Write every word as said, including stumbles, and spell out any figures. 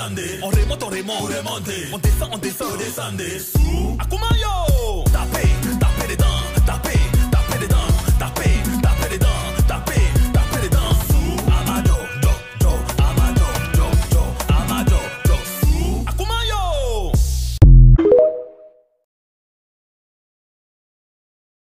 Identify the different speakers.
Speaker 1: descendez. On remonte, on remonte, on remonte. On descend, on descend, on descend. Sous. À comment